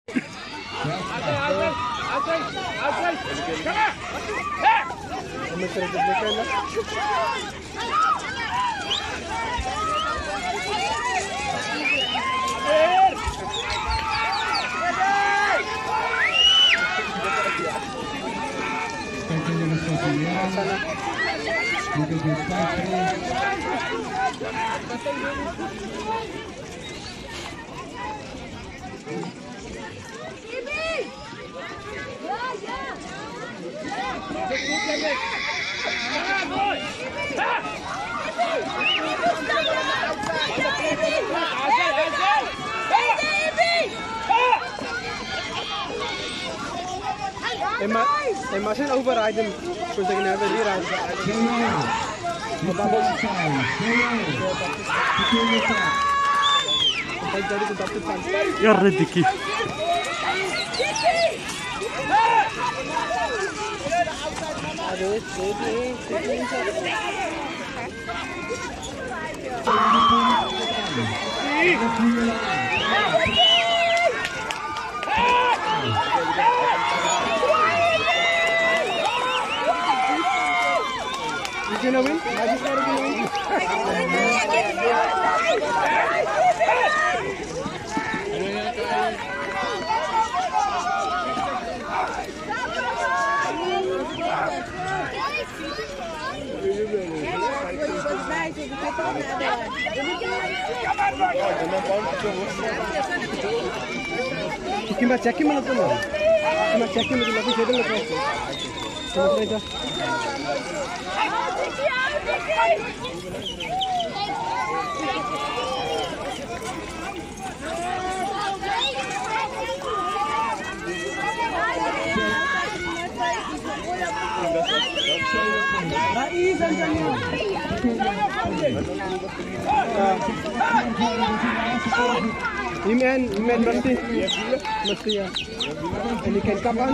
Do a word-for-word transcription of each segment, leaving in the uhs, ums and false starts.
En maar, en maar zijn overrijden, zoals ik net weer hier aan. Ja, Riddiki. You gonna win? Magic Card gonna win? Kita cekin mana tu lah? Kita cekin mana tu? Tapi saya dah lepas. Terus saja. Iman, Iman mesti, mesti ya. Ini kan kapan?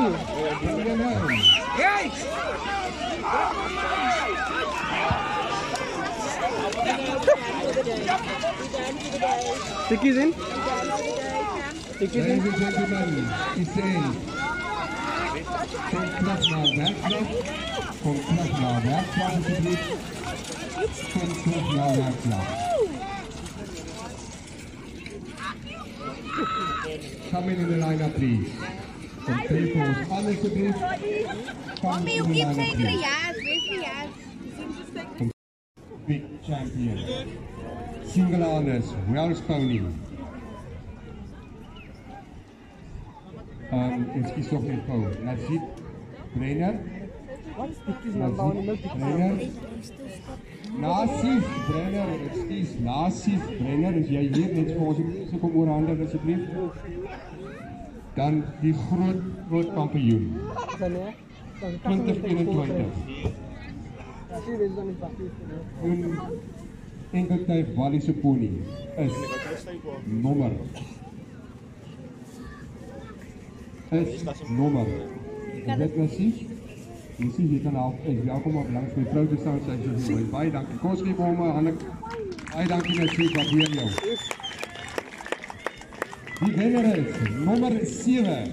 Tikkies in? Tikkies in? Ladies and gentlemen, he's saying, from club naar werkvlak, from club naar werkvlak alsjeblieft, from club naar werkvlak. Come in in the line-up, please. From three fours on alsjeblieft. Come in the line-up, please. Big champion. Single honors, Welsh pony. Um, excuse toch niet gauw. Nazib Brenner. Nazib Brenner. Nazib Brenner, excuse. Nazib Brenner, is jij hier net voor ons so kom oorhandig asseblief. Dan die groot groot kampioen. twintig eenentwintig. Een enkeltuig Walliese pony is nommer. Is nommer. Is dit Nazib? Nazib, jy kan help. Is welkom op langs my vrou te staan. Sy sê vir my baie dankie. Kom ons gee hom 'n hande. Baie dankie Nazib, wat weer jou. Die wenner is nommer sewe.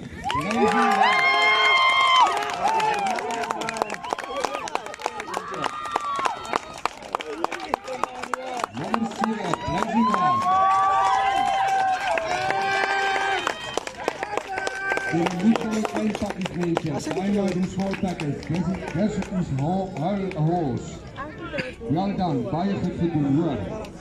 Nommer sewe, Lansing. Die Nico klein pakkie vriendjes. Einmal die small package. This is our horse. Well done. Baie goed gedoen hoor.